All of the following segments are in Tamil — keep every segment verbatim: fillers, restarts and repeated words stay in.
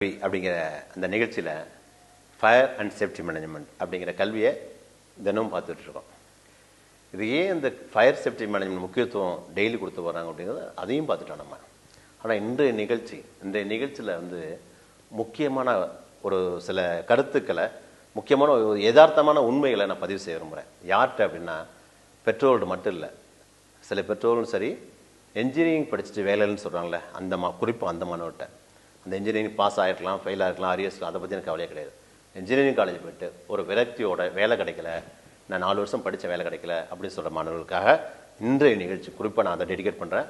அப்படிங்கிற அந்த நிகழ்ச்சியில் ஃபயர் அண்ட் சேஃப்டி மேனேஜ்மெண்ட் அப்படிங்கிற கல்வியை தினமும் பார்த்துட்ருக்கோம். இது ஏன் இந்த ஃபயர் சேஃப்டி மேனேஜ்மெண்ட் முக்கியத்துவம் டெய்லி கொடுத்து வராங்க அப்படிங்கிறது அதையும் பார்த்துட்டோம் நம்ம. ஆனால் இன்றைய நிகழ்ச்சி இன்றைய நிகழ்ச்சியில் வந்து முக்கியமான ஒரு சில கருத்துக்களை, முக்கியமான ஒரு யதார்த்தமான உண்மைகளை நான் பதிவு செய்ய விரும்புகிறேன். யார்கிட்ட அப்படின்னா, பெற்றோர்கள் மட்டும் இல்லை, சில பெற்றோர்களும் சரி, என்ஜினியரிங் படிச்சுட்டு வேலைன்னு சொல்கிறாங்களே அந்த மா குறிப்பாக அந்த மாணவர்கிட்ட, அந்த இன்ஜினியரிங் பாஸ் ஆகிருக்கலாம், ஃபெயில் ஆகிருக்கலாம், அரியர்ஸ்லாம், அதை பற்றி எனக்கு கவலையே கிடையாது. இன்ஜினியரிங் காலேஜ் போய்ட்டு ஒரு விரக்தியோட வேலை கிடைக்கல, நான் நாலு வருஷம் படித்த வேலை கிடைக்கல அப்படின்னு சொல்கிற மாணவர்களுக்காக இன்றைய நிகழ்ச்சி குறிப்பாக நான் அதை டெடிகேட் பண்ணுறேன்.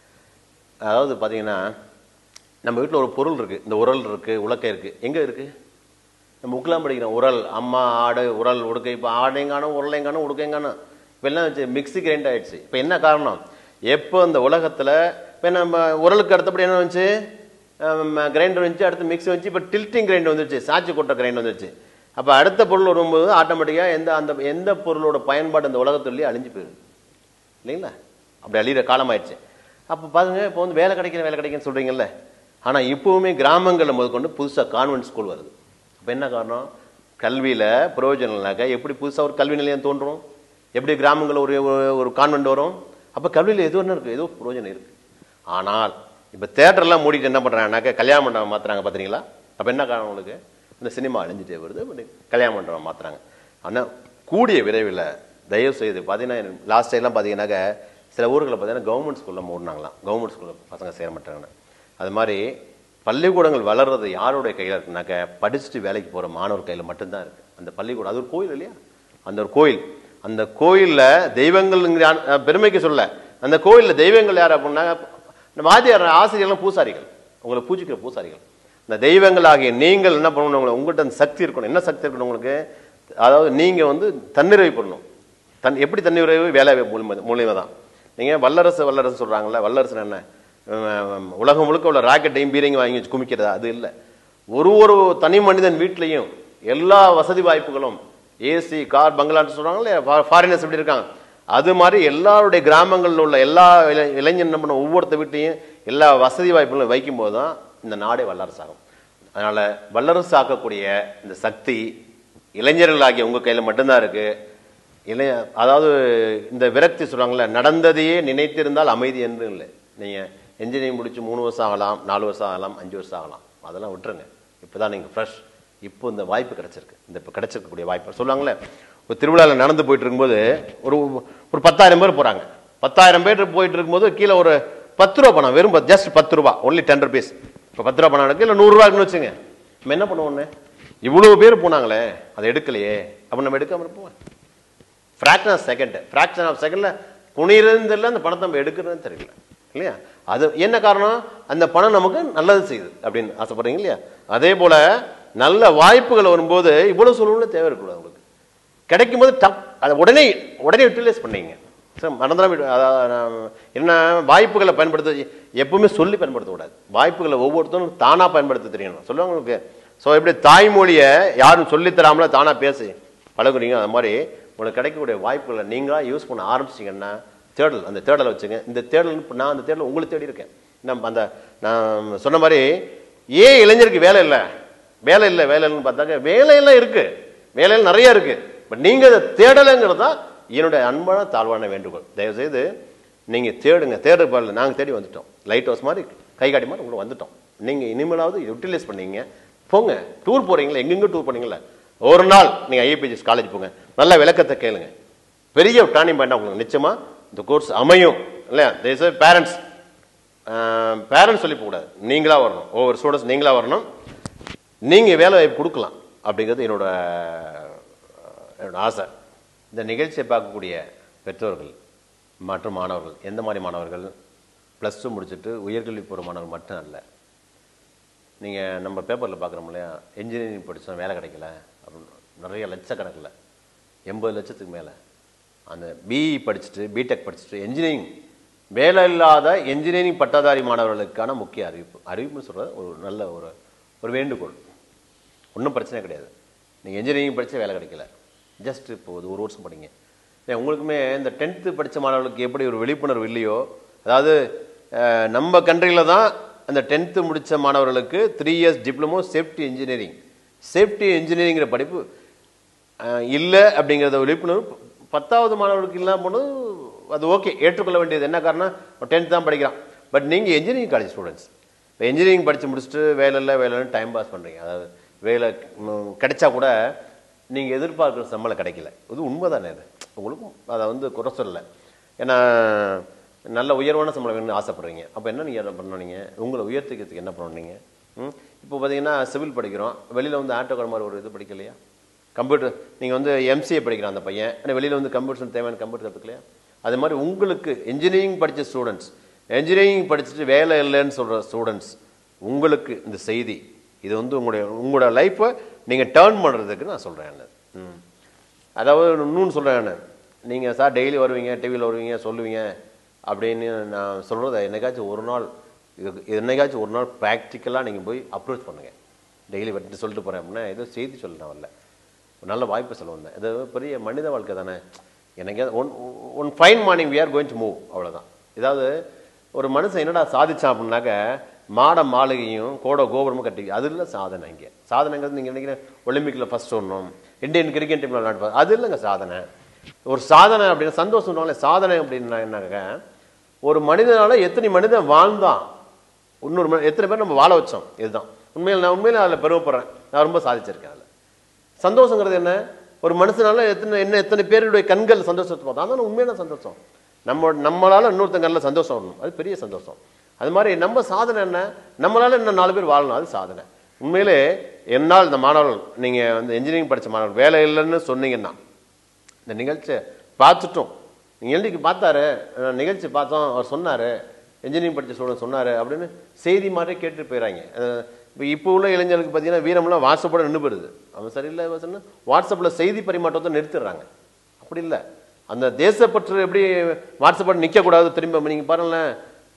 அதாவது பார்த்தீங்கன்னா, நம்ம வீட்டில் ஒரு பொருள் இருக்குது, இந்த உரல் இருக்குது, உலக்கை இருக்குது. எங்கே இருக்குது? நம்ம புக்கெலாம் படிக்கிறோம். உரல், அம்மா, ஆடு, உரல், உடுக்கை. இப்போ ஆடைங்கானும் உரலைங்கானும் உடுக்கைங்கானும் இப்போ எல்லாம் வச்சு மிக்ஸி கிரைண்ட் ஆகிடுச்சு. இப்போ என்ன காரணம்? எப்போ இந்த உலகத்தில் இப்போ நம்ம உரலுக்கு அடுத்தபடி என்ன வந்துச்சு, கிரைண்டர் வந்துச்சு, அடுத்து மிக்ஸி வந்துச்சு, இப்போ டில்ட்டிங் கிரைண்ட் வந்துருச்சு, சாட்சி கொட்டை கிரைண்ட் வந்துருச்சு. அப்போ அடுத்த பொருள் வரும்போது ஆட்டோமேட்டிக்காக எந்த அந்த எந்த பொருளோட பயன்பாடு அந்த உலகத்துலேயே அழிஞ்சு போயிடுது இல்லைங்களா? அப்படி அழிகிற காலம் ஆயிடுச்சு. அப்போ பாருங்க, இப்போ வந்து வேலை கிடைக்கிற வேலை கிடைக்குன்னு சொல்கிறீங்கல்ல, ஆனால் இப்போவுமே கிராமங்களில் முதற்கொண்டு புதுசாக கான்வென்ட் ஸ்கூல் வருது. அப்போ என்ன காரணம்? கல்வியில் பிரயோஜனம் இல்லைனாக்கா எப்படி புதுசாக ஒரு கல்வி நிலையம் தோன்றும்? எப்படி கிராமங்களில் ஒரு ஒரு கான்வென்ட் வரும்? அப்போ கல்வியில் எது ஒன்று இருக்குது, ஏதோ பிரயோஜனம் இருக்குது. ஆனால் இப்போ தேட்டர்லாம் மூடிட்டு என்ன பண்ணுறாங்கனாக்கா கல்யாண மண்டபம் மாற்றுறாங்க. பார்த்துறீங்களா? அப்போ என்ன காரணம் உங்களுக்கு? இந்த சினிமா அழிஞ்சிட்டே வருது, கல்யாண மண்டபம் மாற்றுறாங்க. ஆனால் கூடிய விரைவில் தயவு செய்து பார்த்தீங்கன்னா, லாஸ்ட் டைம்லாம் பார்த்தீங்கன்னாக்கா சில ஊர்களில் பார்த்தீங்கன்னா கவர்மெண்ட் ஸ்கூலில் மூடினாங்களாம், கவர்மெண்ட் ஸ்கூலில் பசங்க சேர மாட்டாங்கன்னு. அது மாதிரி பள்ளிக்கூடங்கள் வளர்றது யாருடைய கையில் இருக்குனாக்கா, படிச்சுட்டு வேலைக்கு போகிற மாணவர் கையில் மட்டும்தான் இருக்குது அந்த பள்ளிக்கூடம். அது ஒரு கோயில் இல்லையா? அந்த ஒரு கோயில், அந்த கோயிலில் தெய்வங்கள்ங்கிற பெருமைக்கு சொல்ல, அந்த கோயிலில் தெய்வங்கள் யார் அப்படின்னா, வாத்தியார் ஆசிரியர்லாம் பூசாரிகள், உங்களை பூஜிக்கிற பூசாரிகள். இந்த தெய்வங்கள் ஆகிய நீங்கள் என்ன பண்ணணும்? உங்களை உங்கள்கிட்ட அந்த சக்தி இருக்கணும். என்ன சக்தி இருக்கணும் உங்களுக்கு? அதாவது நீங்கள் வந்து தன்னிறைவு பண்ணணும். தன் எப்படி தன்னிறைவு? வேலை மூலியமாக தான். நீங்கள் வல்லரசு வல்லரசு சொல்கிறாங்களே, வல்லரசு என்ன உலகம் முழுக்க உள்ள ராக்கெட்டையும் பீரையும் வாங்கி வச்சு குமிக்கிறதா? அது இல்லை. ஒரு ஒரு தனி மனிதன் வீட்லையும் எல்லா வசதி வாய்ப்புகளும், ஏசி, கார், பங்களான்னு சொல்கிறாங்களே, ஃபாரினர்ஸ் எப்படி இருக்காங்க, அது மாதிரி எல்லாருடைய கிராமங்களில் உள்ள எல்லா இளைஞர் என்ன பண்ண ஒவ்வொருத்த வீட்லையும் எல்லா வசதி வாய்ப்புகளும் வைக்கும்போது தான் இந்த நாடே வல்லரசு ஆகும். அதனால் வல்லரசு ஆக்கக்கூடிய இந்த சக்தி இளைஞர்களாகிய உங்கள் கையில் மட்டும்தான் இருக்குது. இளைய அதாவது இந்த விரக்தி சொல்கிறாங்களே, நடந்ததையே நினைத்திருந்தால் அமைதி என்று இல்லை. நீங்கள் என்ஜினியரிங் முடிச்சு மூணு வருஷம் ஆகலாம், நாலு வருஷம் ஆகலாம், அஞ்சு வருஷம் ஆகலாம், அதெல்லாம் விட்டுருங்க. இப்போ தான் நீங்கள் ஃப்ரெஷ், இப்போ இந்த வாய்ப்பு கிடச்சிருக்கு. இந்த இப்போ கிடச்சிருக்கக்கூடிய வாய்ப்பு சொல்லுவாங்களே, ஒரு திருவிழாவில் நடந்து போயிட்டு இருக்கும்போது ஒரு ஒரு பத்தாயிரம் பேர் போகிறாங்க. பத்தாயிரம் பேர் போயிட்டு இருக்கும்போது கீழே ஒரு பத்து ரூபா பணம், வெறும் ஜஸ்ட் பத்து ரூபா, ஒன்லி டென் ருபீஸ். இப்போ பத்து ரூபா பணம் இருக்குது, இல்லை நூறுரூவாக்குன்னு வச்சுங்க. நம்ம என்ன பண்ணுவோன்னு, இவ்வளோ பேர் போனாங்களே அதை எடுக்கலையே, அப்போ நம்ம எடுக்காமல் இருப்போம். Fraction of second fraction of செகண்டில் புனியிருந்தில்ல அந்த பணத்தை நம்ம எடுக்கிறதுன்னு தெரியல இல்லையா? அது என்ன காரணம்? அந்த பணம் நமக்கு நல்லது செய்யுது அப்படின்னு ஆசைப்படுறீங்க இல்லையா? அதே போல் நல்ல வாய்ப்புகள் வரும்போது இவ்வளோ சூழ்நிலை தேவை இருக்கக்கூடாது. உங்களுக்கு கிடைக்கும் போது டப் அதை உடனே உடனே யூட்டிலைஸ் பண்ணீங்க. சார் மறந்துடாம என்ன, வாய்ப்புகளை பயன்படுத்த எப்பவுமே சொல்லி பயன்படுத்தக்கூடாது. வாய்ப்புகளை ஒவ்வொருத்தரும் தானாக பயன்படுத்த தெரியணும். சொல்லுவாங்க உங்களுக்கு. ஸோ எப்படி தாய்மொழியை யாரும் சொல்லித்தராமல தானாக பேசி பழகுறீங்க, அது மாதிரி உங்களுக்கு கிடைக்கக்கூடிய வாய்ப்புகளை நீங்களாக யூஸ் பண்ண ஆரம்பிச்சிங்கன்னா, தேடல், அந்த தேடலை வச்சுங்க. இந்த தேடல் நான் அந்த தேடல் உங்களுக்கு தேடி இருக்கேன். நம்ம அந்த நான் சொன்ன மாதிரி, ஏன் இளைஞருக்கு வேலை இல்லை வேலை இல்லை வேலை இல்லைன்னு பார்த்தாக்க வேலையெல்லாம் இருக்குது, வேலையெல்லாம் நிறைய இருக்குது. பட் நீங்கள் அதை தேடலைங்கிறது தான் என்னுடைய அன்பான தாழ்வான வேண்டுகோள். தயவுசெய்து நீங்கள் தேடுங்க. தேடுற பாடல நாங்கள் தேடி வந்துட்டோம். லைட் ஹவுஸ் மாதிரி, கை காட்டி மாதிரி உங்களுக்கு வந்துட்டோம். நீங்கள் இனிமேலாவது யூட்டிலைஸ் பண்ணீங்க. போங்க, டூர் போகிறீங்களா, எங்கெங்கே டூர் போனீங்களா, ஒரு நாள் நீங்கள் ஐஏபிஜிஎஸ் காலேஜ் போங்க, நல்ல விளக்கத்தை கேளுங்க. பெரிய டர்னிங் பாயிண்டாக உங்களுக்கு நிச்சயமாக இந்த கோர்ஸ் அமையும் இல்லையா? தேச பேரண்ட்ஸ் பேரண்ட்ஸ் சொல்லி போகக்கூடாது, நீங்களாக வரணும். ஒவ்வொரு ஸ்டூடெண்ட்ஸ் நீங்களாக வரணும். நீங்கள் வேலை வாய்ப்பு கொடுக்கலாம் அப்படிங்கிறது என்னோட என்னோட ஆசை. இந்த நிகழ்ச்சியை பார்க்கக்கூடிய பெற்றோர்கள் மற்றும் மாணவர்கள், எந்த மாதிரி மாணவர்கள், ப்ளஸ் டூ முடிச்சுட்டு உயர்கல்வி போகிற மாணவர்கள் மட்டும் அல்ல. நீங்கள் நம்ம பேப்பரில் பார்க்குறோம் இல்லையா, என்ஜினியரிங் படித்தோம் வேலை கிடைக்கல அப்படின்னு நிறைய லட்சக்கணக்கில், எண்பது லட்சத்துக்கு மேலே அந்த பிஇ படிச்சுட்டு பிடெக் படிச்சுட்டு என்ஜினியரிங் வேலை இல்லாத என்ஜினியரிங் பட்டதாரி மாணவர்களுக்கான முக்கிய அறிவிப்பு அறிவிப்புன்னு சொல்கிறது ஒரு நல்ல ஒரு ஒரு வேண்டுகோள். ஒன்றும் பிரச்சனை கிடையாது. நீங்கள் என்ஜினியரிங் படித்தா வேலை கிடைக்கல, ஜஸ்ட் இப்போது ஒரு வருஷம் படிங்க. உங்களுக்குமே இந்த டென்த்து படித்த மாணவர்களுக்கு எப்படி ஒரு விழிப்புணர்வு இல்லையோ, அதாவது நம்ம கண்ட்ரியில் தான் அந்த டென்த்து முடித்த மாணவர்களுக்கு three years diploma safety engineering safety இன்ஜினியரிங்கிற படிப்பு இல்லை அப்படிங்கிறத விழிப்புணர்வு பத்தாவது மாணவர்களுக்கு இல்லாமல் போனது அது ஓகே, ஏற்றுக்கொள்ள வேண்டியது. என்ன காரணம், டென்த் தான் படிக்கிறான். பட் நீங்கள் இன்ஜினியரிங் காலேஜ் ஸ்டூடெண்ட்ஸ், இப்போ இன்ஜினியரிங் படித்து முடிச்சுட்டு வேலை இல்லை வேலை இல்லைன்னு டைம் பாஸ் பண்ணுறீங்க. அதாவது வேலை கிடைச்சா கூட நீங்கள் எதிர்பார்க்குற சம்பளம் கிடைக்கல. இது உண்மை தானே, அது உங்களுக்கும் அதை வந்து குறை சொல்லலை. ஏன்னா நல்ல உயர்வான சம்பளம் வேணும்னு ஆசைப்படுறீங்க. அப்போ என்ன நீங்கள் என்ன பண்ணீங்க, உங்களை உயர்த்திக்கிறதுக்கு என்ன பண்ணீங்க? ம் இப்போ பார்த்தீங்கன்னா சிவில் படிக்கிறோம், வெளியில் வந்து ஆட்டோக்கார மாதிரி ஒரு இது படிக்கலையா? கம்ப்யூட்டர் நீங்கள் வந்து எம்சிஏ படிக்கிறான் அந்த பையன், ஆனால் வெளியில் வந்து கம்ப்யூட்டர் தேவையான கம்ப்யூட்டர் கற்றுக்கலையா? அது மாதிரி உங்களுக்கு இன்ஜினியரிங் படித்த ஸ்டூடெண்ட்ஸ், இன்ஜினியரிங் படிச்சுட்டு வேலை இல்லைன்னு சொல்கிற ஸ்டூடெண்ட்ஸ், உங்களுக்கு இந்த செய்தி இது வந்து உங்களுடைய உங்களோட லைஃப்பை நீங்கள் டேர்ன் பண்ணுறதுக்கு நான் சொல்கிறேன். ம் அதாவது இன்னொன்று சொல்கிறேன், நீங்கள் சார் டெய்லி வருவீங்க, டிவியில் வருவீங்க, சொல்லுவீங்க அப்படின்னு நான் சொல்கிறத என்னைக்காச்சும் ஒரு நாள் இது என்னைக்காச்சும் ஒரு நாள் ப்ராக்டிக்கலாக நீங்கள் போய் அப்ரோச் பண்ணுங்கள். டெய்லி வந்துட்டு சொல்லிட்டு போகிறேன் அப்படின்னா ஏதோ செய்தி சொல்ல நான் வரல, ஒரு நல்ல வாய்ப்பு சொல்ல வந்தேன். இது பெரிய மனித வாழ்க்கை தானே. எனக்கு one one fine morning we are going to move, அவ்வளோதான். ஏதாவது ஒரு மனுஷன் என்னடா சாதிச்சான் அப்படின்னாக்க மாட மாளிகையும் கோட கோபுரமும் கட்டி, அது இல்லை சாதனை. இங்கே சாதனைங்கிறது நீங்கள் நினைக்கிற ஒலிம்பிக்கில் ஃபர்ஸ்ட் ஒன்றும் இந்தியன் கிரிக்கெட் டீமில் விளையாடுவாங்க, அது இல்லைங்க சாதனை. ஒரு சாதனை அப்படின்னு சந்தோஷம், சாதனை அப்படின்னா என்னங்க, ஒரு மனிதனால எத்தனை மனிதன் வாழ்ந்தான், இன்னொரு மனித எத்தனை பேர் நம்ம வாழ வச்சோம், இதுதான் உண்மையில். நான் உண்மையில அதில் பெருமைப்படுறேன், நான் ரொம்ப சாதிச்சிருக்கேன் அதில். சந்தோஷங்கிறது என்ன, ஒரு மனுஷனால எத்தனை என்ன எத்தனை பேருடைய கண்கள் சந்தோஷத்தை பார்த்தா அதான் உண்மையான சந்தோஷம். நம்ம நம்மளால இன்னொருத்தங்க கண்ணில் சந்தோஷம் வரணும், அது பெரிய சந்தோஷம். அது மாதிரி நம்ம சாதனை என்ன, நம்மளால இன்னும் நாலு பேர் வாழணும், அது சாதனை. உண்மையிலே என்னால் இந்த மாணவர்கள், நீங்கள் வந்து இன்ஜினியரிங் படித்த மாணவர்கள் வேலை இல்லைன்னு சொன்னீங்கன்னா, இந்த நிகழ்ச்சியை பார்த்துட்டோம், நீங்கள் எழுதிக்கு பார்த்தாரு, நிகழ்ச்சி பார்த்தோம், அவர் சொன்னார், இன்ஜினியரிங் படித்த ஸ்டூடெண்ட் சொன்னார் அப்படின்னு செய்தி மாதிரி கேட்டு போயிடறாங்க. இப்போ இப்போ உள்ள இளைஞர்களுக்கு பார்த்தீங்கன்னா வீரம்லாம் வாட்ஸ்அப்போட நின்று போயிடுது. அவன் சரியில்லை சொன்னா வாட்ஸ்அப்பில் செய்தி பரிமாற்றத்தை நிறுத்திடுறாங்க. அப்படி இல்லை, அந்த தேசப்பற்று எப்படி வாட்ஸ்அப்போட நிற்கக்கூடாது. திரும்ப நீங்கள் பாருங்களேன்,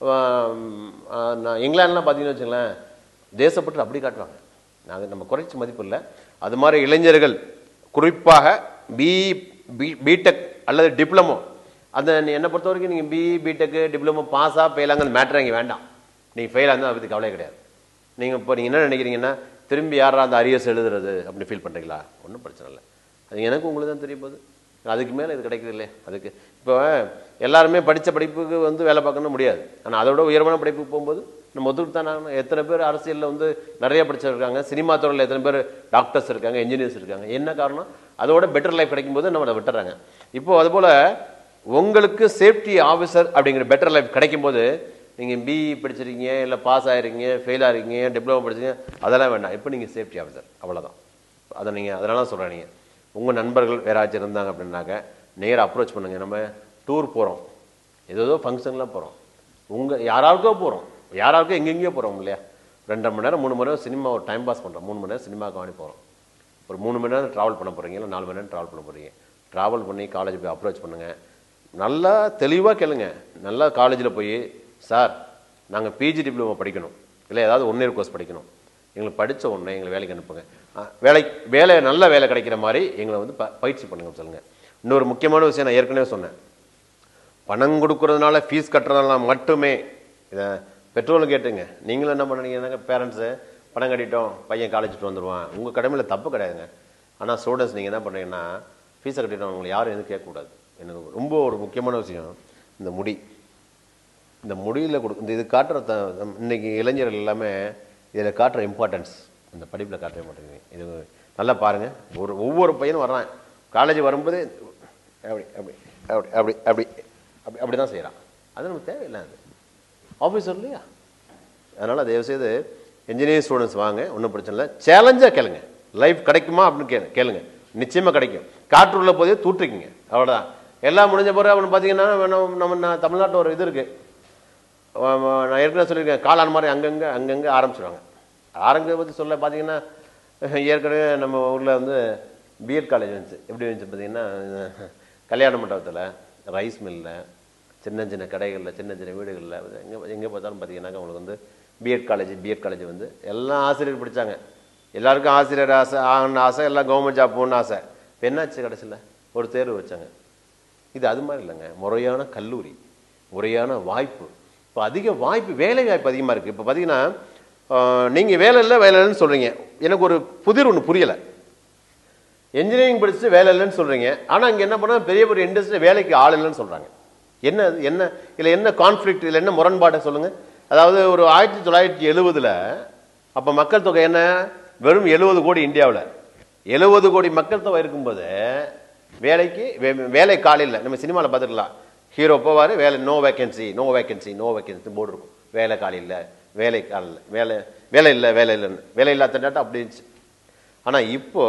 நான் இங்கிலாந்துலாம் பார்த்தீங்கன்னு வச்சுங்களேன், தேசப்பற்று அப்படி காட்டுவாங்க. அது நம்ம குறைச்சி மதிப்பு இல்லை. அது மாதிரி இளைஞர்கள் குறிப்பாக பி பிடெக் அல்லது டிப்ளமோ, அந்த என்னை பொறுத்த வரைக்கும் நீங்கள் பி பிடெக்கு டிப்ளமோ பாஸாக ஃபெயிலாங்க அந்த மேட்ரு இங்கே வேண்டாம். நீங்கள் ஃபெயிலாக இருந்தால் அதை பற்றி கவலையே கிடையாது. நீங்கள் இப்போ நீங்கள் என்ன நினைக்கிறீங்கன்னா, திரும்பி யாரா அந்த அரியர்ஸ் எழுதுறது அப்படின்னு ஃபீல் பண்ணுறீங்களா? ஒன்றும் பிரச்சனை இல்லை, அது எனக்கு உங்களுக்கு தான் தெரிய போகுது. அதுக்கு மேலே இது கிடைக்குது இல்லையா? அதுக்கு இப்போ எல்லாருமே படித்த படிப்புக்கு வந்து வேலை பார்க்கணும் முடியாது, ஆனால் அதோட உயர்வான படிப்புக்கு போகும்போது நம்ம ஒத்துக்கிட்டு தான் ஆகணும். எத்தனை பேர் அரசியலில் வந்து நிறைய படிச்சிருக்காங்க, சினிமா துறையில் எத்தனை பேர் டாக்டர்ஸ் இருக்காங்க, இன்ஜினியர்ஸ் இருக்காங்க. என்ன காரணம், அதோட பெட்டர் லைஃப் கிடைக்கும்போது நம்ம அதை விட்டுறாங்க. இப்போது அதுபோல் உங்களுக்கு சேஃப்டி ஆஃபீஸர் அப்படிங்கிற பெட்டர் லைஃப் கிடைக்கும்போது நீங்கள் பிஇ படிச்சிருக்கீங்க, இல்லை பாஸ் ஆகிருக்கீங்க, ஃபெயில் ஆகிருக்கீங்க, டிப்ளமோ படிச்சிங்க, அதெல்லாம் வேண்டாம். இப்போ நீங்கள் சேஃப்டி ஆஃபீஸர், அவ்வளோதான். அதை நீங்கள் அதனால தான் சொல்கிறேன், நீங்கள் உங்கள் நண்பர்கள் வேறாச்சும் இருந்தாங்க அப்படின்னாக்க நேராக அப்ரோச் பண்ணுங்கள். நம்ம டூர் போகிறோம், ஏதோ ஃபங்க்ஷன்லாம் போகிறோம், உங்கள் யாராருக்கோ போகிறோம், யாராருக்கோ எங்கெங்கேயோ போகிறோம் இல்லையா? ரெண்டரை மணி நேரம் மூணு மணி நேரம் சினிமா ஒரு டைம் பாஸ் பண்ணுறோம், மூணு மணி நேரம் சினிமாவுக்கு வாங்கி போகிறோம், ஒரு மூணு மணி நேரம் ட்ராவல் பண்ண போகிறீங்க, இல்லை நாலு மணி நேரம் ட்ராவல் பண்ண போகிறீங்க. ட்ராவல் பண்ணி காலேஜ் போய் அப்ரோச் பண்ணுங்கள், நல்லா தெளிவாக கேளுங்க. நல்லா காலேஜில் போய், சார் நாங்கள் பிஜி டிப்ளமோ படிக்கணும், இல்லை ஏதாவது ஒன் இயர் கோர்ஸ் படிக்கணும், எங்களுக்கு படித்த ஒன்று எங்களை வேலைக்கு அனுப்புங்க, வேலை வேலை நல்ல வேலை கிடைக்கிற மாதிரி எங்களை வந்து ப பயிற்சி பண்ணுங்க சொல்லுங்கள். இன்னொரு முக்கியமான விஷயம் நான் ஏற்கனவே சொன்னேன், பணம் கொடுக்குறதுனால ஃபீஸ் கட்டுறதுனால மட்டுமே இதை பெட்ரோலும் கேட்டுங்க. நீங்களும் என்ன பண்ணுறீங்கன்னாங்க, பேரண்ட்ஸு பணம் கட்டிட்டோம் பையன் காலேஜுக்கு வந்துடுவான், உங்கள் கடமையில் தப்பு கிடையாதுங்க. ஆனால் ஸ்டூடெண்ட்ஸ் நீங்கள் என்ன பண்ணுறீங்கன்னா, ஃபீஸை கட்டிட்டோம் உங்களை யாரும் எதுவும் கேட்கக்கூடாது. எனக்கு ரொம்ப ஒரு முக்கியமான விஷயம் இந்த முடி, இந்த முடியில் கொடு இந்த இது காட்டுற த இன்றைக்கி இளைஞர்கள் எல்லாமே இதில் காட்டுற இம்பார்ட்டன்ஸ் இந்த படிப்பில் காட்டவே மாட்டேங்குது. இது நல்லா பாருங்கள், ஒரு ஒவ்வொரு பையனும் வர்றான் காலேஜ் வரும்போது அப்படி அப்படி அப்படி அப்படி அப்படி அப்படி அப்படி தான் செய்கிறான். அது நமக்கு தேவையில்லை, அது ஆஃபீஸர் இல்லையா? அதனால் தயவுசெய்து இன்ஜினியரிங் ஸ்டூடெண்ட்ஸ் வாங்க, ஒன்றும் பிரச்சனை இல்லை. சேலஞ்சாக கேளுங்க, லைஃப் கிடைக்குமா அப்படின்னு கே கேளுங்க, நிச்சயமாக கிடைக்கும். காற்று உள்ள போதே தூற்றுக்குங்க, அவ்வளோதான். எல்லாம் முடிஞ்ச பிறகு அப்படின்னு பார்த்தீங்கன்னா நம்ம நம்ம தமிழ்நாட்டில் ஒரு இது இருக்குது, நான் ஏற்கனவே சொல்லியிருக்கேன், காளான் மாதிரி அங்கங்கே அங்கங்கே ஆரம்பிச்சிடுவாங்க. ஆரம்பிச்சதை பற்றி சொல்ல பார்த்தீங்கன்னா, ஏற்கனவே நம்ம ஊரில் வந்து பிஎட் காலேஜ் வந்துச்சு. எப்படி வந்துச்சு பார்த்தீங்கன்னா, கல்யாண மண்டபத்தில், ரைஸ் மில்லில், சின்ன சின்ன கடைகளில், சின்ன சின்ன வீடுகளில், எங்கே எங்கே பார்த்தாலும் பார்த்தீங்கன்னாக்கா அவங்களுக்கு வந்து பிஎட் காலேஜ் பிஎட் காலேஜ் வந்து எல்லாம் ஆசிரியர் படித்தாங்க. எல்லாருக்கும் ஆசிரியர் ஆசை ஆகணும்னு ஆசை, எல்லாம் கவர்மெண்ட் ஜாப் போகணுன்னு ஆசை. இப்போ என்னாச்சு, கடைசியில் ஒரு தேர்வு வச்சாங்க. இது அது மாதிரி இல்லைங்க, முறையான கல்லூரி, முறையான வாய்ப்பு, இப்போ அதிக வாய்ப்பு, வேலை வாய்ப்பு அதிகமாக இருக்குது. இப்போ பார்த்தீங்கன்னா நீங்கள் வேலை இல்லை வேலை இல்லைன்னு சொல்கிறீங்க. எனக்கு ஒரு புதிர் ஒன்று புரியலை. என்ஜினியரிங் படிச்சுட்டு வேலை இல்லைன்னு சொல்கிறீங்க, ஆனால் இங்கே என்ன பண்ணால் பெரிய பெரிய இண்டஸ்ட்ரி வேலைக்கு ஆள் இல்லைன்னு சொல்கிறாங்க. என்ன என்ன இல்லை என்ன கான்ஃப்ளிக்ட், இல்லை என்ன முரண்பாடை சொல்லுங்கள். அதாவது ஒரு ஆயிரத்தி தொள்ளாயிரத்தி எழுபதில் அப்போ மக்கள் தொகை என்ன, வெறும் எழுபது கோடி இந்தியாவில். எழுபது கோடி மக்கள் தொகை இருக்கும்போது வேலைக்கு வேலை கால் இல்லை. நம்ம சினிமாவில் பார்த்துக்கலாம், ஹீரோ போவார், வேலை no vacancy no vacancy no vacancy board இருக்கும், வேலை கால் இல்லை வேலை கால் இல்லை வேலை வேலை இல்லை வேலை இல்லைன்னு, வேலை இல்லாத டேட்டா அப்படி இருந்துச்சு. ஆனால் இப்போ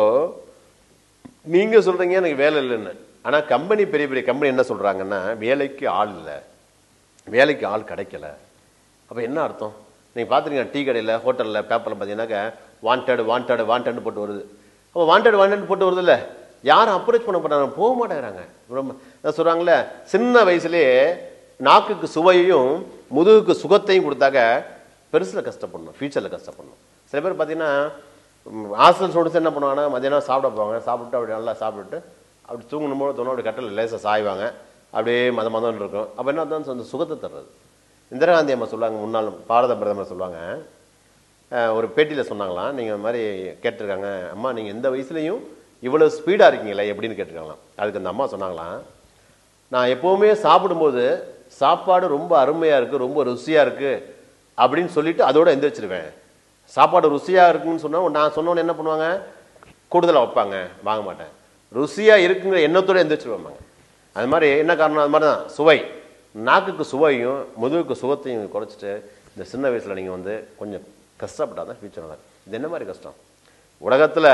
நீங்கள் சொல்கிறீங்க எனக்கு வேலை இல்லைன்னு, ஆனால் கம்பெனி பெரிய பெரிய கம்பெனி என்ன சொல்கிறாங்கன்னா வேலைக்கு ஆள் இல்லை, வேலைக்கு ஆள் கிடைக்கல. அப்போ என்ன அர்த்தம்? நீங்கள் பார்த்துருக்கீங்க டீ கடையில் ஹோட்டலில் பேப்பரில் பார்த்தீங்கன்னாக்கா வாண்டட் வாண்டட் வாண்டட்னு போட்டு வருது. அப்போ வாண்டட் வாண்டட் போட்டு வருது இல்லை, யாரும் அப்ரோச் பண்ண போகிறாங்க, போக மாட்டேங்கிறாங்க. ரொம்ப சொல்கிறாங்களே, சின்ன வயசுலேயே நாக்குக்கு சுவையையும் முதுகுக்கு சுகத்தையும் கொடுத்தாக்க பெருசில் கஷ்டப்படணும், ஃபியூச்சரில் கஷ்டப்படணும். சில பேர் பார்த்தீங்கன்னா ஹாஸ்டல் ஸ்டூடெண்ட்ஸ் என்ன பண்ணுவாங்கன்னா மதியானம் சாப்பிட போவாங்க, சாப்பிட்டு அப்படி நல்லா சாப்பிட்டுட்டு அப்படி தூங்கணும் போது தோணும், அப்படி கட்டில் லேசாக சாய்வாங்க, அப்படியே மத மதம்னு இருக்கும். அப்போ என்ன தான் அந்த சுகத்தை தர்றது. இந்திரா காந்தி அம்மா சொல்லுவாங்க, முன்னாள் பாரத பிரதமர் சொல்லுவாங்க, ஒரு பேட்டியில் சொன்னாங்களாம், நீங்கள் இந்த மாதிரி கேட்டிருக்காங்க, அம்மா நீங்கள் எந்த வயசுலையும் இவ்வளோ ஸ்பீடாக இருக்கீங்களே எப்படின்னு கேட்டிருக்காங்களாம். அதுக்கு அந்த அம்மா சொன்னாங்களாம், நான் எப்போவுமே சாப்பிடும்போது சாப்பாடு ரொம்ப அருமையாக இருக்குது, ரொம்ப ருசியாக இருக்குது அப்படின்னு சொல்லிட்டு அதோடு எந்திரிச்சிருவேன். சாப்பாடு ருசியாக இருக்குன்னு சொன்னால் நான் சொன்னோன்னு என்ன பண்ணுவாங்க, கூடுதலாக வைப்பாங்க, வாங்க மாட்டேன். ருசியாக இருக்குங்கிற எண்ணத்தோடு எந்திரிச்சிருவாங்க. அது மாதிரி என்ன காரணம், அது மாதிரி தான் சுவை, நாக்குக்கு சுவையும் முதுகுக்கு சுகத்தையும் குறைச்சிட்டு இந்த சின்ன வயசில் நீங்கள் வந்து கொஞ்சம் கஷ்டப்பட்டால் தான் ஃபியூச்சர் நல்லா. இது என்ன மாதிரி கஷ்டம்? உலகத்தில்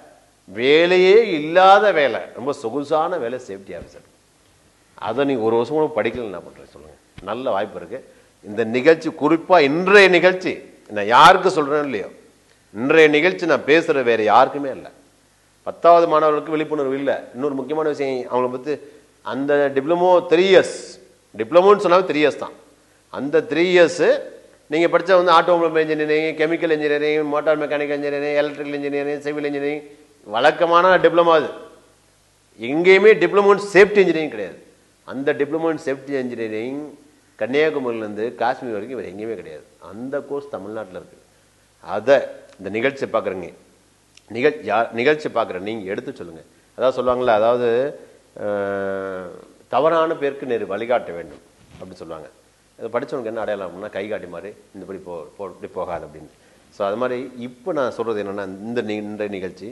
வேலையே இல்லாத வேலை, ரொம்ப சொகுசான வேலை சேஃப்டி ஆஃபீஸர். அதை நீங்கள் ஒரு வருஷம் கூட படிக்கல என்ன பண்ணுறேன் சொல்லுங்கள். நல்ல வாய்ப்பு இருக்குது. இந்த நிகழ்ச்சி குறிப்பாக இன்றைய நிகழ்ச்சி நான் யாருக்கு சொல்கிறேன்னு இல்லையோ, இன்றைய நிகழ்ச்சி நான் பேசுகிற வேறு யாருக்குமே இல்லை. பத்தாவது மாணவர்களுக்கு விழிப்புணர்வு இல்லை. இன்னொரு முக்கியமான விஷயம், அவங்கள பற்றி அந்த டிப்ளமோ த்ரீ இயர்ஸ் டிப்ளமோன்னு சொன்னாலும் த்ரீ இயர்ஸ் தான். அந்த த்ரீ இயர்ஸு நீங்கள் படித்தா வந்து automobile engineering, chemical engineering, motor mechanical engineering, electrical engineering, civil engineering, வழக்கமான டிப்ளமோ. அது எங்கேயுமே டிப்ளமோ இன் சேஃப்டி இன்ஜினியரிங் கிடையாது. அந்த டிப்ளமோ இன் சேஃப்டி இன்ஜினியரிங் கன்னியாகுமரியிலேருந்து காஷ்மீர் வரைக்கும் வேறு எங்கேயுமே கிடையாது. அந்த கோர்ஸ் தமிழ்நாட்டில் இருக்குது. அதை இந்த நிகழ்ச்சி பார்க்குறீங்க, நிகழ் யார் நிகழ்ச்சி பார்க்குற நீங்கள் எடுத்து சொல்லுங்கள். அதாவது சொல்லுவாங்களே, அதாவது தவறான பேருக்கு நேரு வழிகாட்ட வேண்டும் அப்படின்னு சொல்லுவாங்க. அதை படித்தவனுக்கு என்ன அடையாளம் அப்படின்னா கை காட்டி மாதிரி இந்தபடி போ இப்படி போகாது அப்படின்னு. ஸோ அது மாதிரி இப்போ நான் சொல்கிறது என்னென்னா, இந்த இந்த நிகழ்ச்சி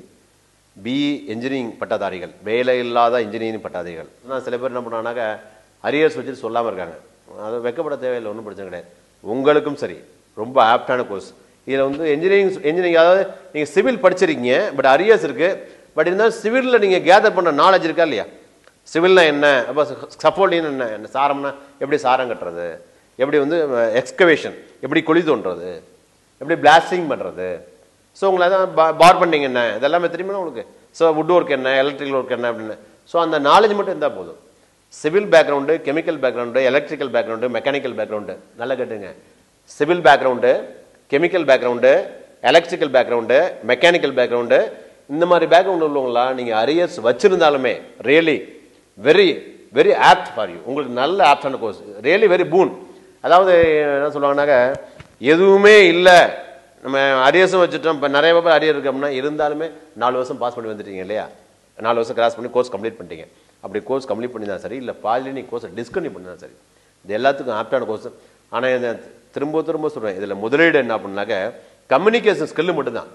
பிஇ இன்ஜினியரிங் பட்டதாரிகள், வேலை இல்லாத இன்ஜினியரிங் பட்டதாரிகள். ஆனால் சில பேர் என்ன பண்ணாங்கன்னாக்கா அரியர்ஸ் வச்சுட்டு சொல்லாமல் இருக்காங்க. அதை வெக்கப்பட தேவையில்லை, ஒன்றும் பிரச்சனை கிடையாது. உங்களுக்கும் சரி ரொம்ப ஆப்டான கோர்ஸ். இதில் வந்து இன்ஜினியரிங் இன்ஜினியரிங் அதாவது நீங்கள் சிவில் படிச்சிருக்கீங்க, பட் அரியர்ஸ் இருக்குது. பட் இருந்தாலும் சிவிலில் நீங்கள் கேதர் பண்ண நாலேஜ் இருக்கா இல்லையா? சிவில்னா என்ன, அப்போ சப்போல்டின்னு என்ன, என்ன சாரம்னா எப்படி சாரம் கட்டுறது, எப்படி வந்து எக்ஸ்கவேஷன் எப்படி குழி தோன்றது, எப்படி பிளாஸ்டிங் பண்ணுறது. ஸோ உங்களை தான் பார் பண்ணிங்க என்ன இதெல்லாமே தெரியுமா உங்களுக்கு. ஸோ வுட் ஒர்க் என்ன, எலக்ட்ரிக்கல் ஒர்க் என்ன அப்படின்னு. ஸோ அந்த நாலேஜ் மட்டும் இருந்தால் போதும். Civil background, chemical background, electrical background, mechanical background, நல்லா கேட்டுங்க. Civil background, chemical background, electrical background, mechanical background, இந்த மாதிரி பேக்ரவுண்ட் உள்ளவங்களா நீங்கள் அரியர்ஸ் வச்சிருந்தாலுமே really very very apt for you. உங்களுக்கு நல்ல ஆப்டான கோர்ஸ், ரியலி வெரி பூன். அதாவது என்ன சொல்லுவாங்கன்னாக்க, எதுவுமே இல்லை நம்ம அரியர்ஸும் வச்சுட்டோம், இப்போ நிறைய பேர் அரியர் இருக்கு அப்படின்னா இருந்தாலுமே நாலு வருஷம் பாஸ் பண்ணி வந்துட்டீங்க இல்லையா, நாலு வருஷம் கிராஸ் பண்ணி கோர்ஸ் கம்ப்ளீட் பண்ணிட்டீங்க. அப்படி கோர்ஸ் கம்ப்ளீட் பண்ணி தான் சரி, இல்லை பாதிலே நீ கோர்ஸை டிஸ்கன்டினியூ பண்ணி தான் சரி, இது எல்லாத்துக்கும் ஆப்டான கோர்ஸ். ஆனால் இதை திரும்ப திரும்ப சொல்கிறேன், இதில் முதலீடு என்ன அப்படின்னாக்க கம்யூனிகேஷன் ஸ்கில்லு மட்டும்தான்.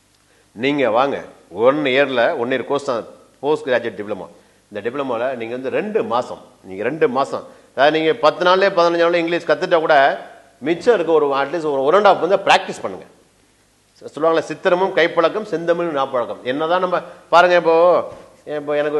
நீங்கள் வாங்க, ஒன் இயரில் ஒன் இயர் கோர்ஸ் தான் போஸ்ட் கிராஜுவேட் டிப்ளமோ. இந்த டிப்ளமோவில் நீங்கள் வந்து ரெண்டு மாதம் நீங்கள் ரெண்டு மாதம் அதாவது நீங்கள் பத்து நாள்லேயே பதினஞ்சு நாள்லேயே இங்கிலீஷ் கற்றுட்டா கூட மிச்சம் இருக்க ஒரு அட்லீஸ்ட் ஒரு ஒன் அண்ட் ஆஃப் வந்து ப்ராக்டிஸ் பண்ணுங்கள். சொல்லுவாங்களே, சித்திரமும் கைப்பழக்கம் செந்தமிழும் நாப்பழக்கம். என்ன தான் நம்ம பாருங்கள், இப்போது இப்போ எனக்கு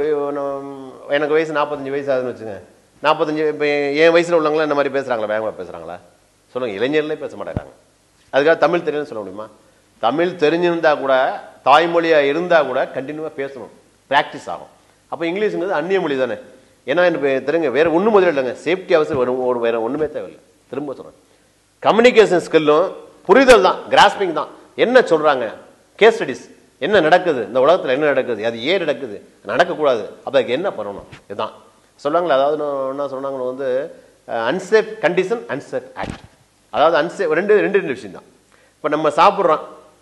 எனக்கு வயசு நாற்பத்தஞ்சு வயசு ஆகுதுன்னு வச்சுங்க. நாற்பத்தஞ்சு இப்போ என் வயசில் உள்ளவங்களாம் இந்த மாதிரி பேசுகிறாங்களா, வேகமாக பேசுகிறாங்களா சொல்லுங்கள். இளைஞர்களே பேச மாட்டேங்கிறாங்க. அதுக்காக தமிழ் தெரியும்னு சொல்ல முடியுமா? தமிழ் தெரிஞ்சிருந்தால் கூட, தாய்மொழியாக இருந்தால் கூட கண்டினியூவாக பேசணும், ப்ராக்டிஸ் ஆகும். அப்போ இங்கிலீஷுங்கிறது அந்நிய மொழி தானே. ஏன்னா எனக்கு தெரியுங்க, வேறு ஒன்றும் முதல்ல இல்லைங்க, சேஃப்டி அவசியம் வரும், ஒரு வேறு ஒன்றுமே தேவையில்லை. திரும்ப சொல்கிறேன், கம்யூனிகேஷன் ஸ்கில்லும் புரிதல் தான், கிராஸ்பிங் தான். என்ன சொல்கிறாங்க, கேஸ் ஸ்டடிஸ், என்ன நடக்குது இந்த உலகத்தில், என்ன நடக்குது, அது ஏன் நடக்குது, நடக்கக்கூடாது, அப்போ அதுக்கு என்ன பண்ணணும், இதுதான் சொல்லுவாங்களே. அதாவது என்ன சொன்னாங்கன்னு வந்து அன்சேஃப் கண்டிஷன், அன்சேஃப் ஆக்ட். அதாவது அன்சேஃப் ரெண்டு ரெண்டு ரெண்டு விஷயம் தான். இப்போ நம்ம சாப்பிட்றோம்,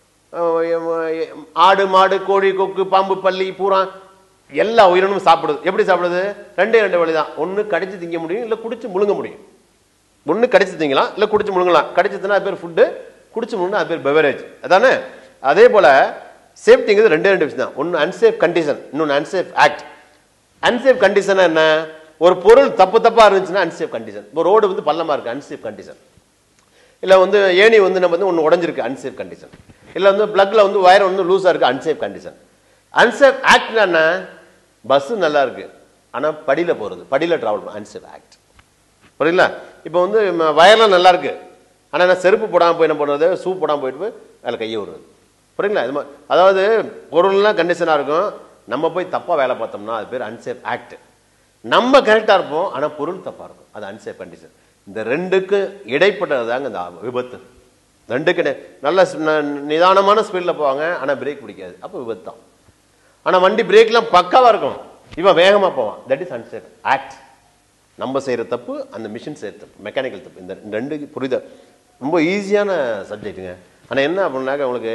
ஆடு மாடு கோழி கொக்கு பாம்பு பல்லி பூரா எல்லா உயிரினமும் சாப்பிடுது. எப்படி சாப்பிடுது? ரெண்டே ரெண்டு வழி தான். ஒன்று கடிச்சு திங்க முடியும், இல்லை குடிச்சு முழுங்க முடியும். ஒன்று கடிச்சு திங்கலாம், இல்லை குடிச்சு முழுங்கலாம். கடிச்சதுன்னா அது பேர் ஃபுட்டு, குடிச்சு முழுங்க அது பேர் பெவரேஜ். அதானே? அதே போல சேஃப்டிங்கிறது ரெண்டே ரெண்டு விஷயம் தான். ஒன்று அன்சேஃப் கண்டிஷன், இன்னொன்று அன்சேஃப் ஆக்ட். அன்சேஃப் கண்டிஷன் என்ன? ஒரு பொருள் தப்பு தப்பா இருந்துச்சுன்னா அன்சேஃப் கண்டிஷன். இப்போ ரோடு வந்து பள்ளமா இருக்கு, அன்சேஃப் கண்டிஷன். இல்லை வந்து ஏணி வந்து நம்ம வந்து ஒன்று உடஞ்சிருக்கு, அன்சேஃப் கண்டிஷன். இல்லை வந்து பிளக்ல வந்து வயர் வந்து லூஸா இருக்கு, அன்சேஃப் கண்டிஷன். அன்சேஃப் ஆக்ட் என்ன? பஸ் நல்லா இருக்கு ஆனா படியில போறது, படியில டிராவல் பண்ண அன்சேஃப் ஆக்ட். புரியுங்களா? இப்போ வந்து வயர்லாம் நல்லா இருக்கு ஆனா நான் செருப்பு போடாமல் போய் என்ன பண்ணுறது, ஷூ போடாமல் போயிட்டு போய் அதில் கையை விடுறது. புரியுங்களா? இது மாதிரி அதாவது பொருள்லாம் கண்டிஷனாக இருக்கும், நம்ம போய் தப்பாக வேலை பார்த்தோம்னா அது பேர் அன்சேஃப் ஆக்ட். நம்ம கரெக்டாக இருப்போம் ஆனால் பொருள் தப்பாக இருக்கும், அது அன்சேஃப் கண்டிஷன். இந்த ரெண்டுக்கு இடைப்பட்டது தாங்க இந்த விபத்து. ரெண்டுக்கு நல்ல நிதானமான ஸ்பீடில் போவாங்க ஆனால் பிரேக் பிடிக்காது, அப்போ விபத்து தான். ஆனால் வண்டி பிரேக்லாம் பக்காவாக இருக்கும், இவன் வேகமாக போவான், தட் இஸ் அன்சேஃப் ஆக்ட். நம்ம செய்கிற தப்பு, அந்த மிஷின் செய்கிற தப்பு, மெக்கானிக்கல் தப்பு. இந்த ரெண்டு புரிதல் ரொம்ப ஈஸியான சப்ஜெக்ட்டுங்க. ஆனால் என்ன அப்படின்னாக்க உங்களுக்கு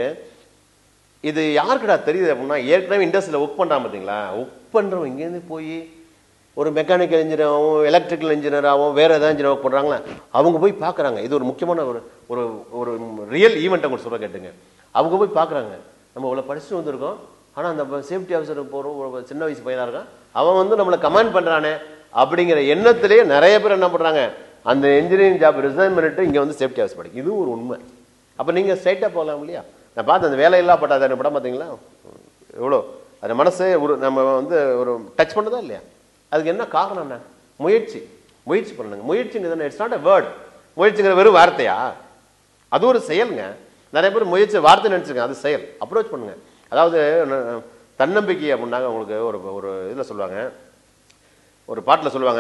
இது யாருக்குடா தெரியுது அப்படின்னா, ஏற்கனவே இண்டஸ்ட்ரியில் ஒர்க் பண்ணுறான் பார்த்தீங்களா, ஒர்க் பண்ணுறவங்க இங்கேருந்து போய் ஒரு மெக்கானிக்கல் இன்ஜினியராகவும் எலக்ட்ரிக்கல் இன்ஜினியராகவும் வேறு ஏதாவது இன்ஜினியர் ஒர்க் பண்ணுறாங்களா, அவங்க போய் பார்க்குறாங்க. இது ஒரு முக்கியமான ஒரு ஒரு ஒரு ரியல் ஈவெண்ட்டை உங்களுக்கு சொல்ல கேட்டுங்க. அவங்க போய் பார்க்குறாங்க, நம்ம இவ்வளோ படிச்சுட்டு வந்திருக்கோம் ஆனால் அந்த சேஃப்டி ஆஃபீஸர் போகிறோம், ஒரு சின்ன வயசு பையனாக இருக்கான், அவன் வந்து நம்மளை கமெண்ட் பண்ணுறானே அப்படிங்கிற எண்ணத்திலேயே நிறைய பேர் என்ன பண்ணுறாங்க, அந்த இன்ஜினியரிங் ஜாப் ரிசைன் பண்ணிட்டு இங்கே வந்து சேஃப்டி ஆஃபீஸ் படிக்கும். இது ஒரு உண்மை. அப்போ நீங்கள் ஸ்ட்ரைட்டாக போகலாம் இல்லையா? நான் பார்த்து அந்த வேலையில்லா பட்டாத படம் பார்த்தீங்களா, எவ்வளோ அந்த மனசே ஒரு நம்ம வந்து ஒரு டச் பண்ணதா இல்லையா? அதுக்கு என்ன காரணம்? என்ன? முயற்சி. முயற்சி பண்ணுங்க. முயற்சிங்கிறது இட்ஸ் நாட் அ வேர்ட். முயற்சிங்கிற வெறும் வார்த்தையா? அது ஒரு செயலுங்க. நிறைய பேர் முயற்சி வார்த்தை நினைச்சிருக்கேன், அது செயல். அப்ரோச் பண்ணுங்க. அதாவது தன்னம்பிக்கை அப்படின்னாங்க உங்களுக்கு ஒரு ஒரு இதில் சொல்லுவாங்க, ஒரு பாட்டில் சொல்லுவாங்க,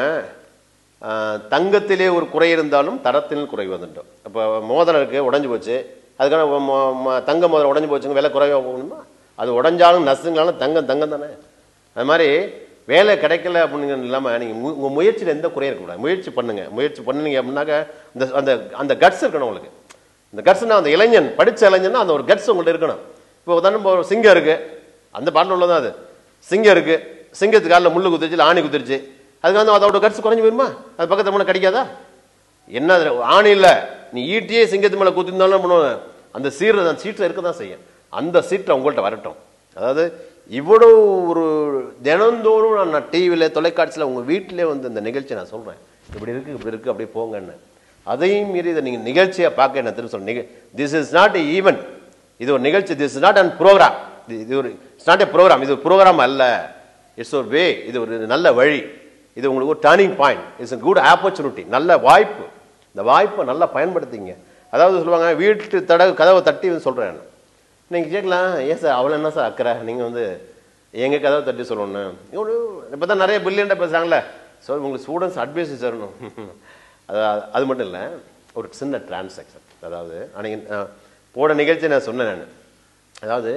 தங்கத்திலே ஒரு குறை இருந்தாலும் தரத்தில் குறை வந்துட்டோம். இப்போ மோதிரம் இருக்கு, உடஞ்சி போச்சு, அதுக்கான தங்க மோதிரம் உடஞ்சி போச்சுங்க, விலை குறைவாக போகணுமா? அது உடஞ்சாலும் நசுங்களாலும் தங்கம் தங்கம் தானே. அது மாதிரி வேலை கிடைக்கல அப்படிங்கிறது இல்லாமல் நீங்கள் உங்கள் முயற்சியில் எந்த குறையும் இருக்கக்கூடாது. முயற்சி பண்ணுங்க. முயற்சி பண்ணுனீங்க அப்படின்னாக்க இந்த அந்த அந்த கட்ஸ் இருக்கணும் உங்களுக்கு. இந்த கட்ஸ்னா அந்த இளைஞன், படித்த இளைஞன்னா அந்த ஒரு கட்ஸ் உங்கள்கிட்ட இருக்கணும். இப்போ உதாரணம் ஒரு சிங்கம் இருக்கு, அந்த பாட்டில் உள்ளதான் அது. சிங்கம் இருக்கு, சிங்கத்துக்கு காலில் முள்ளு குத்துருச்சு, ஆணி குத்துருச்சு, அதுக்கு வந்து அதோட கட்ஸ் குறைஞ்சி போயிருமா? அது பக்கத்து மேலே கிடைக்காதா? என்ன ஆணி இல்லை, நீ ஈட்டியே சிங்கத்து மேலே குத்திருந்தாலும் பண்ணுவாங்க, அந்த சீர் அந்த சீட்டில் இருக்க தான் செய்யும். அந்த சீட்டை உங்கள்கிட்ட வரட்டும். அதாவது இவ்வளோ ஒரு தினந்தோறும் நான் டிவியில் தொலைக்காட்சியில் உங்கள் வீட்டிலே வந்து இந்த நிகழ்ச்சி நான் சொல்கிறேன், இப்படி இருக்குது இப்படி இருக்குது அப்படியே போங்கன்னு. அதையும் மீறி இதை நீங்கள் நிகழ்ச்சியாக பார்க்க என்ன திரும்ப சொல்கிறேன், this is not a event, இது ஒரு நிகழ்ச்சி. This is not an program. இது ஒரு இட்ஸ் நாட் எ ப்ரோக்ராம். இது ஒரு ப்ரோக்ராம் அல்ல, இட்ஸ் ஒரு வே. இது ஒரு நல்ல வழி, இது உங்களுக்கு ஒரு turning point, it's a good opportunity, நல்ல வாய்ப்பு. இந்த வாய்ப்பை நல்லா பயன்படுத்திங்க. அதாவது சொல்லுவாங்க, வீட்டு தட கதவை தட்டி சொல்கிறேன். நீங்கள் கேட்கலாம், ஏன் சார் அவ்வளோ என்ன சார் அக்கறை, நீங்கள் வந்து எங்கள் கதவை தட்டி சொல்லணும். இவ்வளோ இப்போ தான் நிறைய பில்லியன்ட்ட பேசுகிறாங்களே, ஸோ உங்களுக்கு ஸ்டூடெண்ட்ஸ் அட்வைஸ் தரணும். அது அது மட்டும் இல்லை, ஒரு சின்ன டிரான்சாக்ஷன். அதாவது அன்றைக்கி போட நிகழ்ச்சி நான் சொன்னேன் நான், அதாவது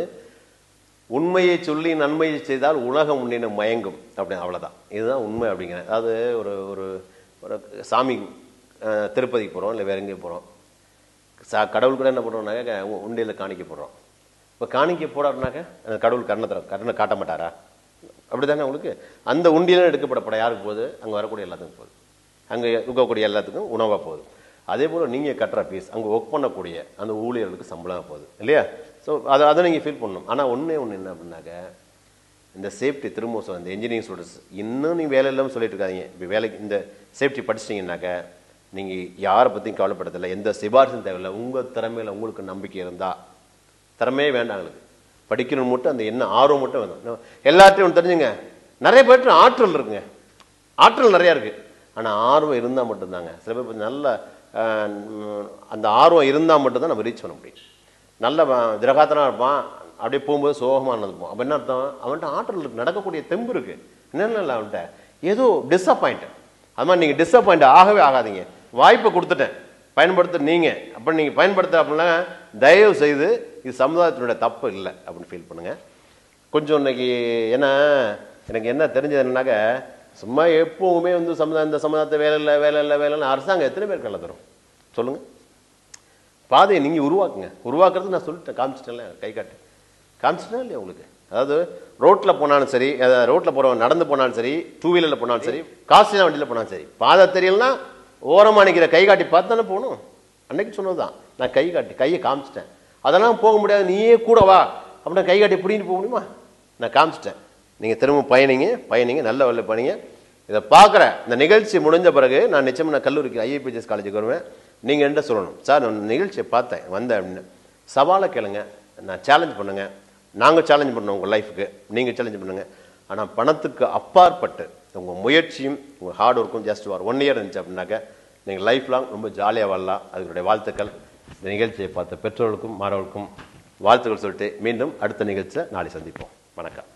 உண்மையை சொல்லி நன்மையை செய்தால் உலகம் முன்னின மயங்கும் அப்படின்னு, அவ்வளோதான். இதுதான் உண்மை அப்படிங்கிறேன். அதாவது ஒரு ஒரு ஒரு சாமி திருப்பதிக்கு போகிறோம், இல்லை வேற எங்கேயும் போகிறோம், சா கடவுள் கூட என்ன பண்ணுறோம்னாக்க உண்டியில் காணிக்க போடுறோம். இப்போ காணிக்க போடாருனாக்க அந்த கடவுள் கருணை தர கருணை காட்ட மாட்டாரா? அப்படி தானே உங்களுக்கு. அந்த உண்டியில் எடுக்கப்பட படம் யாருக்கு போகுது? அங்கே வரக்கூடிய எல்லாத்துக்கும் போகுது, அங்கே இருக்கக்கூடிய எல்லாத்துக்கும் உணவாக போகுது. அதே போல் நீங்கள் கட்டுற ஃபீஸ், அங்கே ஒர்க் பண்ணக்கூடிய அந்த ஊழியர்களுக்கு சம்பளமாக போகுது இல்லையா? ஸோ அதை அதை நீங்கள் ஃபீல் பண்ணணும். ஆனால் ஒன்றே ஒன்று என்ன அப்படின்னாக்க, இந்த சேஃப்டி திரும்ப சொல்ல, இந்த இன்ஜினியரிங் ஸ்டூடெண்ட்ஸ் இன்னும் நீங்கள் வேலை இல்லாமல் சொல்லிட்டு இருக்காதிங்க. இப்போ வேலைக்கு இந்த சேஃப்டி படிச்சிட்டிங்கன்னாக்க நீங்கள் யாரை பற்றியும் கவலைப்படதில்லை, எந்த சிபாரிசும் தேவையில்லை. உங்கள் திறமையில் உங்களுக்கு நம்பிக்கை இருந்தால், திறமையே வேண்டாம் எங்களுக்கு, படிக்கணும் மட்டும் அந்த என்ன ஆர்வம் மட்டும் வேணும். எல்லாத்தையும் ஒன்று தெரிஞ்சுங்க, நிறைய பேர்ட்டு ஆற்றல் இருக்குங்க, ஆற்றல் நிறையா இருக்குது, ஆனால் ஆர்வம் இருந்தால் மட்டும்தாங்க. சில பேர் நல்ல அந்த ஆர்வம் இருந்தால் மட்டும்தான் நம்ம ரீச் பண்ண முடியும். நல்ல திரகாத்தனாக இருப்பான், அப்படியே போகும்போது சோகமாக நடந்துப்போம். அப்போ என்ன அர்த்தம்? அவன்கிட்ட ஆற்றல் இருக்கு, நடக்கக்கூடிய தெம்பு இருக்குது. என்னென்ன இல்லை அவன்கிட்ட ஏதோ டிஸப்பாயிண்ட். அது மாதிரி நீங்கள் டிஸப்பாயிண்ட் ஆகவே ஆகாதீங்க. வாய்ப்பை கொடுத்துட்டேன், பயன்படுத்த நீங்கள். அப்போ நீங்கள் பயன்படுத்த அப்படின்னா தயவு செய்து இது சமுதாயத்தினுடைய தப்பு இல்லை அப்படின்னு ஃபீல் பண்ணுங்கள். கொஞ்சம் இன்னைக்கு ஏன்னா எனக்கு என்ன தெரிஞ்சது என்னன்னாக்க, சும்மா எப்பவுமே வந்து சமுதாய இந்த சமுதாயத்தை வேலை இல்லை வேலை இல்லை வேலை இல்லை அரசாங்கம் எத்தனை பேர் கல்ல தரும் சொல்லுங்கள். பாதையை நீங்கள் உருவாக்குங்க. உருவாக்குறது நான் சொல்லிட்டேன், காமிச்சிட்டேன்ல, கை காட்டு காமிச்சிட்டேன் இல்லையா உங்களுக்கு. அதாவது ரோட்டில் போனாலும் சரி, ரோட்டில் போகிறவங்க நடந்து போனாலும் சரி, டூ வீலரில் போனாலும் சரி, காஸ்ட்லியான வண்டியில் போனாலும் சரி, பாதை தெரியலன்னா ஓரமாக நிற்கிற கை காட்டி பார்த்து தானே போகணும். அன்னைக்கு சொன்னது தான், நான் கை காட்டி கையை காமிச்சிட்டேன். அதெல்லாம் போக முடியாது, நீயே கூட வா அப்படின்னா கை காட்டி பிடிக்கிட்டு போக முடியுமா? நான் காமிச்சிட்டேன். நீங்கள் திரும்ப பயணிங்க பயணிங்க நல்ல வழியில் பயணிங்க. இதை பார்க்குற இந்த நிகழ்ச்சி முடிஞ்ச பிறகு நான் நிச்சயமாக நான் கல்லூரிக்கு ஐஏபிஜிஎஸ் காலேஜுக்கு வருவேன். நீங்கள் என்ன சொல்லணும், சார் நான் நிகழ்ச்சியை பார்த்தேன் வந்தேன் அப்படின்னு சவாலை கேளுங்க, நான் சேலஞ்ச் பண்ணுங்க, நாங்கள் சேலஞ்ச் பண்ணோம் உங்கள் லைஃபுக்கு, நீங்கள் சேலஞ்ச் பண்ணுங்க. ஆனால் பணத்துக்கு அப்பாற்பட்டு உங்கள் முயற்சியும் உங்கள் ஹார்ட் ஒர்க்கும் ஜஸ்ட் ஒரு ஒன் இயர் இருந்துச்சு அப்படின்னாக்க நீங்கள் லைஃப் லாங் ரொம்ப ஜாலியாக வாழலாம். அதுக்குடைய வாழ்த்துக்கள். இந்த நிகழ்ச்சியை பார்த்த பெற்றோர்களுக்கும் மாணவர்களுக்கும் வாழ்த்துக்கள் சொல்லிட்டு மீண்டும் அடுத்த நிகழ்ச்சியில் நாளை சந்திப்போம். வணக்கம்.